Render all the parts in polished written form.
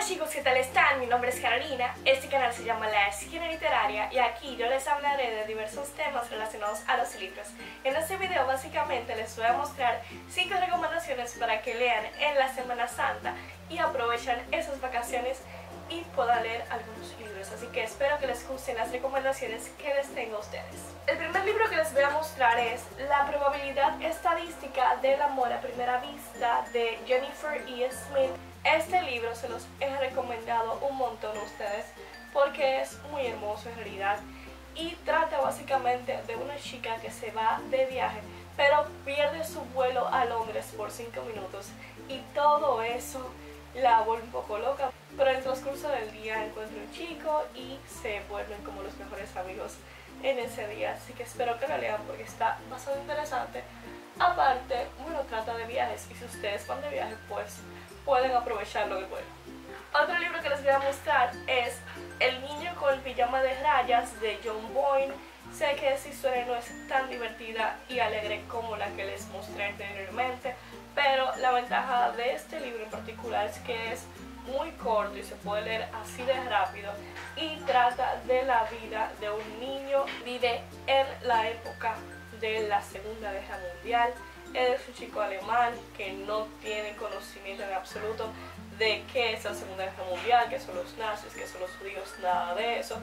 chicos, ¿qué tal están? Mi nombre es Carolina, este canal se llama La Esquina Literaria y aquí yo les hablaré de diversos temas relacionados a los libros. En este video básicamente les voy a mostrar 5 recomendaciones para que lean en la Semana Santa y aprovechan esas vacaciones y puedan leer algunos libros, así que espero que les gusten las recomendaciones que les tengo a ustedes. El primer libro que les voy a mostrar es La probabilidad estadística del amor a primera vista de Jennifer E. Smith. Este libro se los he recomendado un montón a ustedes porque es muy hermoso en realidad y trata básicamente de una chica que se va de viaje pero pierde su vuelo a Londres por 5 minutos y todo eso la vuelve un poco loca, pero en el transcurso del día encuentra un chico y se vuelven como los mejores amigos en ese día, así que espero que lo lean porque está bastante interesante. Aparte, bueno, trata de viajes y si ustedes van de viaje pues pueden aprovecharlo del vuelo. Otro libro que les voy a mostrar es El niño con el pijama de rayas de John Boyne. Sé que esa historia no es tan divertida y alegre como la que les mostré anteriormente, pero la ventaja de este libro en particular es que es muy corto y se puede leer así de rápido y trata de la vida de un niño. Vive en la época de la Segunda Guerra Mundial. Él es un chico alemán que no tiene conocimiento en absoluto de qué es la Segunda Guerra Mundial, qué son los nazis, qué son los judíos, nada de eso.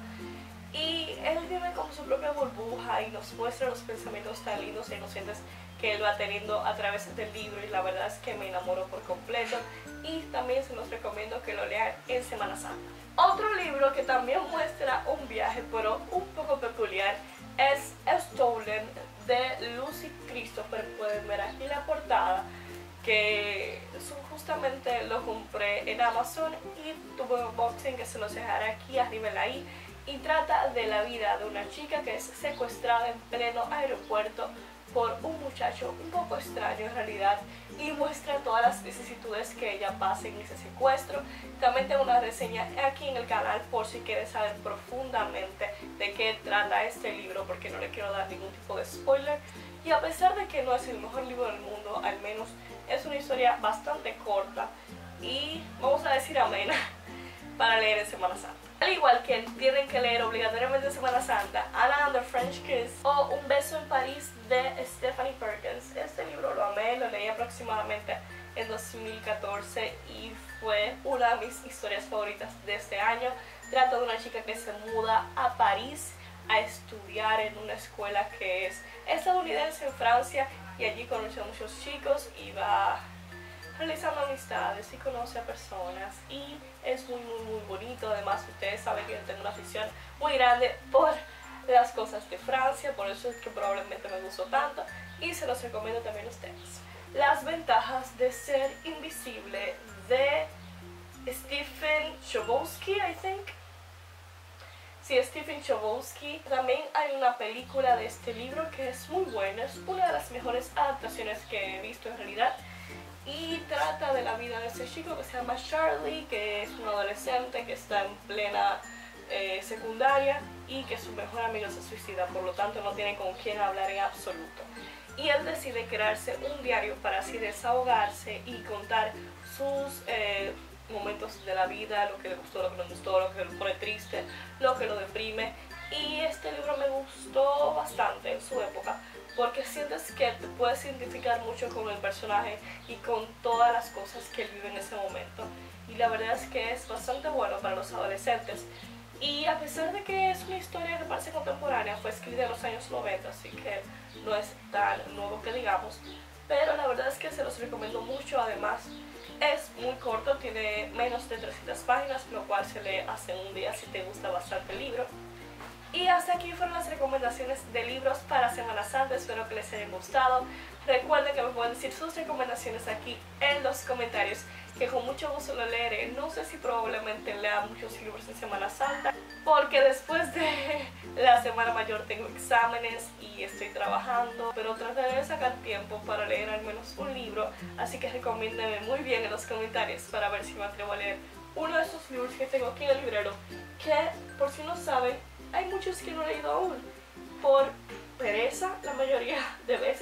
Y él vive como su propia burbuja y nos muestra los pensamientos tan lindos e inocentes que él va teniendo a través del libro y la verdad es que me enamoró por completo y también se los recomiendo que lo lean en Semana Santa. Otro libro que también muestra un viaje pero un poco peculiar es Stolen de Lucy Christopher. Pueden ver aquí la portada que justamente lo compré en Amazon y tuve un unboxing que se los dejaré aquí arriba en la i y trata de la vida de una chica que es secuestrada en pleno aeropuerto por un muchacho un poco extraño en realidad y muestra todas las vicisitudes que ella pasa en ese secuestro. También tengo una reseña aquí en el canal por si quieres saber profundamente de qué trata este libro porque no le quiero dar ningún tipo de spoiler y a pesar de que no es el mejor libro del mundo, al menos es una historia bastante corta y vamos a decir amena para leer en Semana Santa. Al igual que tienen que leer obligatoriamente en Semana Santa Anna and the French Kiss o Un beso en París de Stephanie Perkins. Este libro lo amé, lo leí aproximadamente en 2014 y fue una de mis historias favoritas de este año. Trata de una chica que se muda a París a estudiar en una escuela que es estadounidense en Francia y allí conoce a muchos chicos y va realizando amistades y conoce a personas y es muy bonito. Además ustedes saben que yo tengo una afición muy grande por las cosas de Francia, por eso es que probablemente me gustó tanto y se los recomiendo también a ustedes. Las ventajas de ser invisible de Stephen Chbosky, I think. Sí, Stephen Chbosky. También hay una película de este libro que es muy buena, es una de las mejores adaptaciones que he visto en realidad. Y trata de la vida de ese chico que se llama Charlie, que es un adolescente que está en plena secundaria y que su mejor amigo se suicida, por lo tanto no tiene con quién hablar en absoluto. Y él decide crearse un diario para así desahogarse y contar sus momentos de la vida, lo que le gustó, lo que no le gustó, lo que lo pone triste, lo que lo deprime. Y este libro me gustó bastante en su época porque sientes que te puedes identificar mucho con el personaje y con todas las cosas que él vive en ese momento y la verdad es que es bastante bueno para los adolescentes y a pesar de que es una historia que parece contemporánea, fue escrita en los años 90, así que no es tan nuevo que digamos, pero la verdad es que se los recomiendo mucho. Además es muy corto, tiene menos de 300 páginas, lo cual se lee hace un día si te gusta bastante el libro. Y hasta aquí fueron las recomendaciones de libros para Semana Santa, espero que les hayan gustado. Recuerden que me pueden decir sus recomendaciones aquí en los comentarios, que con mucho gusto lo leeré. No sé si probablemente lea muchos libros en Semana Santa, porque después de la Semana Mayor tengo exámenes y estoy trabajando, pero trataré de sacar tiempo para leer al menos un libro, así que recomiéndenme muy bien en los comentarios para ver si me atrevo a leer uno de estos libros que tengo aquí en el librero, que por si no saben, hay muchos que no he leído aún, por pereza la mayoría de veces,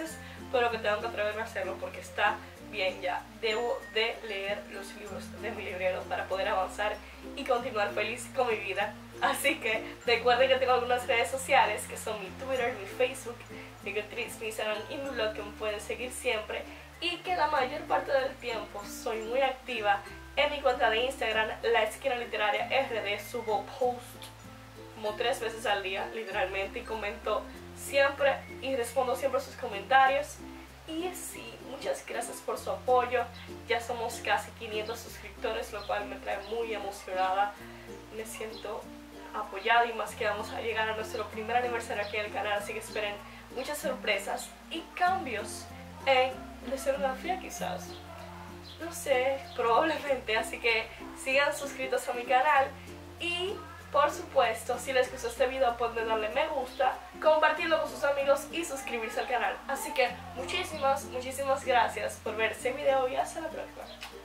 pero que tengo que atreverme a hacerlo porque está bien ya. Debo de leer los libros de mi librero para poder avanzar y continuar feliz con mi vida. Así que recuerden que tengo algunas redes sociales que son mi Twitter, mi Facebook, mi Goodreads, mi Instagram y mi blog, que me pueden seguir siempre, y que la mayor parte del tiempo soy muy activa en mi cuenta de Instagram, La Esquina Literaria RD. Subo post como 3 veces al día literalmente y comento siempre y respondo siempre a sus comentarios. Y sí, muchas gracias por su apoyo. Ya somos casi 500 suscriptores, lo cual me trae muy emocionada. Me siento apoyada y más que vamos a llegar a nuestro primer aniversario aquí en el canal, así que esperen muchas sorpresas y cambios en la escenografía quizás. No sé, probablemente, así que sigan suscritos a mi canal y por supuesto, si les gustó este video pueden darle me gusta, compartirlo con sus amigos y suscribirse al canal. Así que muchísimas gracias por ver este video y hasta la próxima.